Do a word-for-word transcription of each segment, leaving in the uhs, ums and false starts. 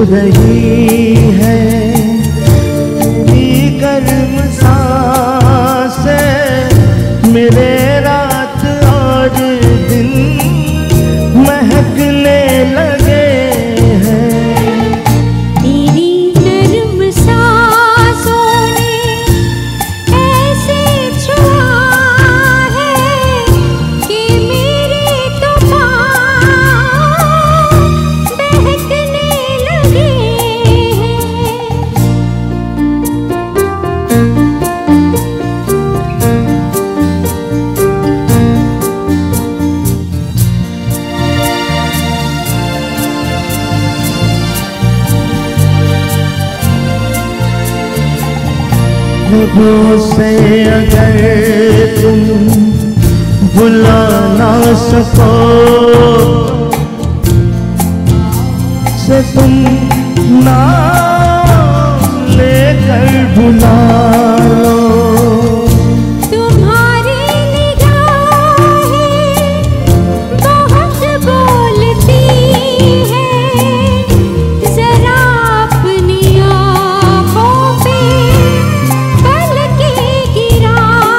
रही है ये गर्म सांसें मेरे रात और दिन महकने लगे हैं। तेरी नर्म सांसों ने ऐसे छुआ है कि मेरे तो पाँव बहकने लगे होठों से अगर तुम भुला ना सको से तुम नाम लेकर भुला लो। तुम्हारी निगाहें बहुत बोलती हैं, जरा अपनी आँखों पे पलकें गिरा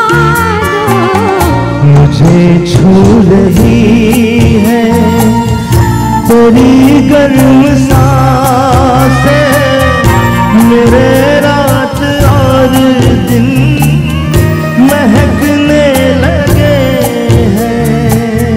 दो। मुझे छू रही है तेरी गर्म सांसें मेरे रात और दिन महकने लगे हैं।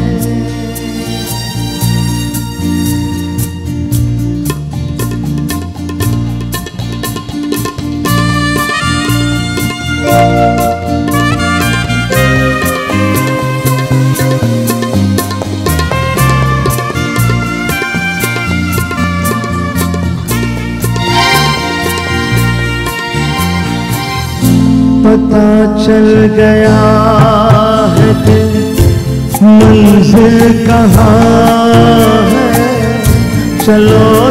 पता चल गया है कि मंजिल कहाँ है, चलो